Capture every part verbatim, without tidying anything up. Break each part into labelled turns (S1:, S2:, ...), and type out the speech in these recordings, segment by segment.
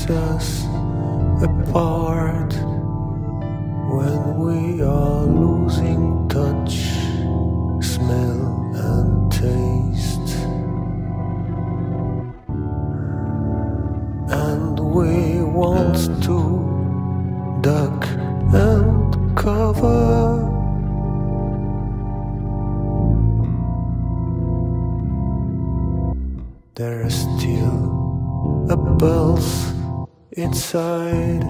S1: takes us apart when we are losing touch, smell and taste, and we want to duck and cover. There are still a pulse inside,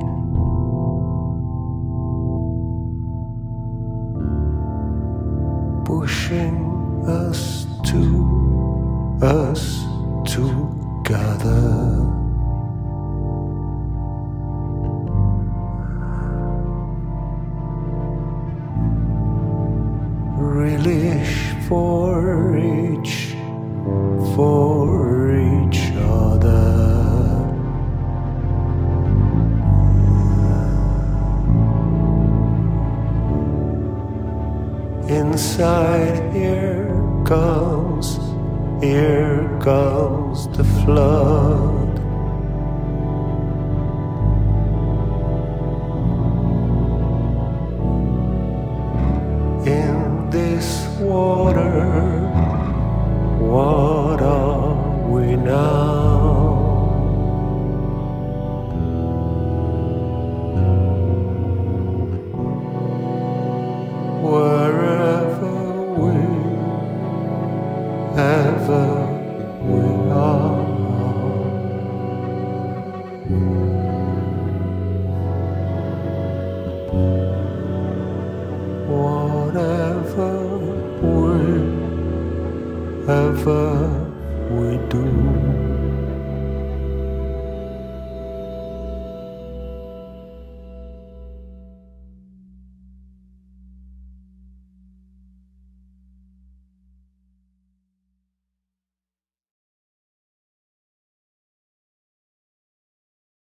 S1: pushing us to us together. Relish for each, for each other. Inside, here comes, here comes the flood. In this water, what are we now? Wherever we, ever we are. Whatever we, ever we do.